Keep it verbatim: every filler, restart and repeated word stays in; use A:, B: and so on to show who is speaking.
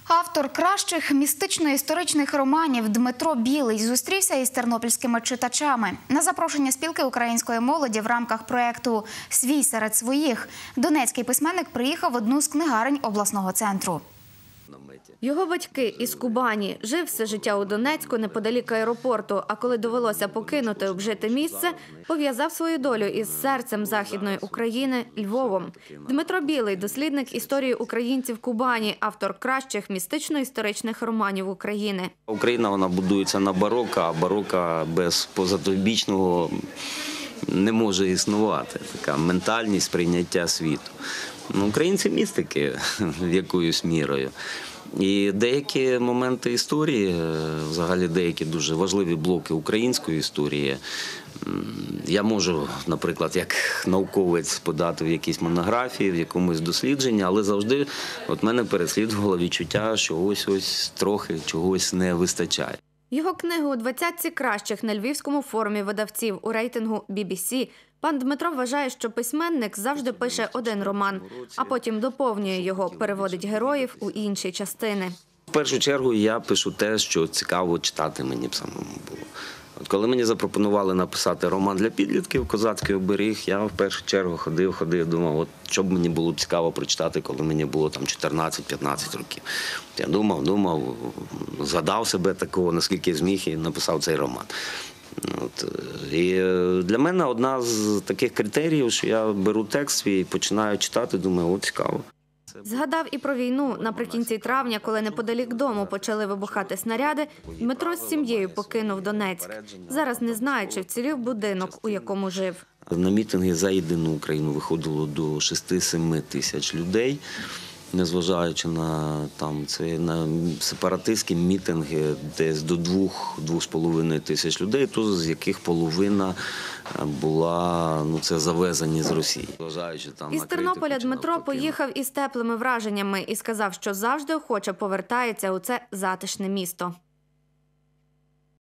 A: Автор кращих містично-історичних романів Дмитро Білий зустрівся із тернопільськими читачами. На запрошення спілки української молоді в рамках проєкту «Свій серед своїх» донецький письменник приїхав в одну з книгарень обласного центру.
B: Його батьки із Кубані. Жив все життя у Донецьку неподалік аеропорту, а коли довелося покинути обжите місце, пов'язав свою долю із серцем Західної України – Львовом. Дмитро Білий – дослідник історії українців Кубані, автор кращих містично-історичних романів України.
C: Україна, вона будується на бароко, а бароко без позатобічного не може існувати. Така ментальність сприйняття світу. Ну, українці – містики якоюсь мірою. І деякі моменти історії, взагалі деякі дуже важливі блоки української історії, я можу, наприклад, як науковець подати в якійсь монографії, в якомусь дослідженні, але завжди от мене переслідувало відчуття, що ось-ось трохи чогось не вистачає.
B: Його книгу у двадцятці кращих на Львівському форумі видавців у рейтингу бі бі сі пан Дмитро вважає, що письменник завжди пише один роман, а потім доповнює його, переводить героїв у інші частини.
C: В першу чергу я пишу те, що цікаво читати мені б самому було. От коли мені запропонували написати роман для підлітків «Козацький оберіг», я в першу чергу ходив, ходив, думав, от що б мені було цікаво прочитати, коли мені було там чотирнадцять-п'ятнадцять років. Я думав, думав, згадав себе такого, наскільки зміг, і написав цей роман. От. І для мене одна з таких критеріїв, що я беру текст свій, починаю читати, думаю, о, цікаво.
B: Згадав і про війну. Наприкінці травня, коли неподалік дому почали вибухати снаряди, Дмитро з сім'єю покинув Донецьк. Зараз не знає, чи вцілів будинок, у якому жив.
C: На мітинги за єдину Україну виходило до шести-семи тисяч людей, незважаючи на, там, це, на сепаратистські мітинги десь до двох-двох з половиною тисяч людей, то з яких половина була, ну, це завезені з Росії. Там,
B: із Тернополя Дмитро поїхав із теплими враженнями і сказав, що завжди охоче повертається у це затишне місто.